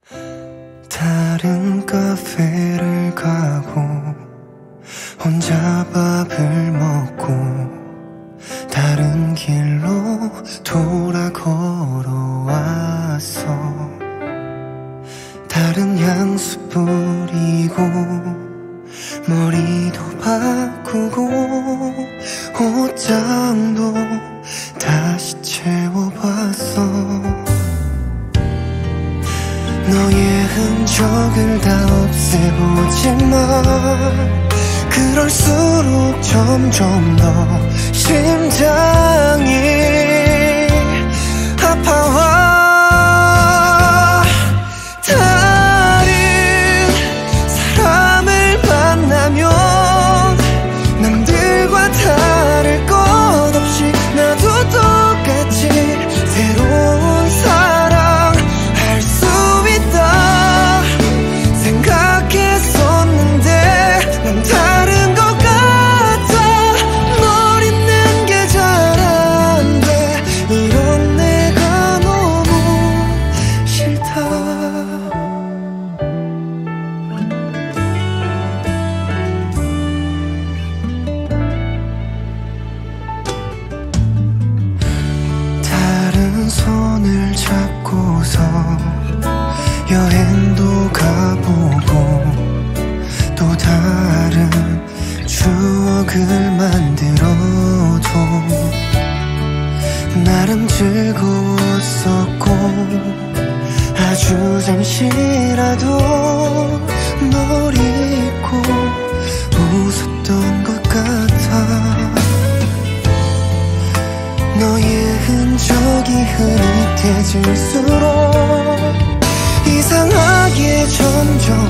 다른 카페를 가고 혼자 밥을 먹고 다른 길로 돌아 걸어왔어. 다른 향수 뿌리고 머리도 바꾸고 옷장도 다시 채워봤어. 너의 흔적을 다 없애보지만 그럴수록 점점 더 심장이 아파와. 다른 사람을 만나면 남들과 다를 것 없이 나도 똑같이 새로운 사랑 할 수 있다 생각했었는데 난 다른 것 같아. 널 잊는 게 잘 안 돼. 이런 내가 너무 싫다. 다른 손을 잡고서 여행도 가보고 또 다른 추억을 만들어도 나름 즐거웠었고 아주 잠시라도 널 잊고 웃었던 것 같아. 너의 흔적이 흐릿해질수록 이상하게 점점